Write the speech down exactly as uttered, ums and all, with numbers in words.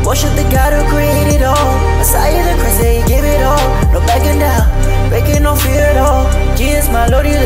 Worship the God who created all. Messiah the Christ, he gave it all. No backing down, breaking no fear at all. Jesus my Lord, he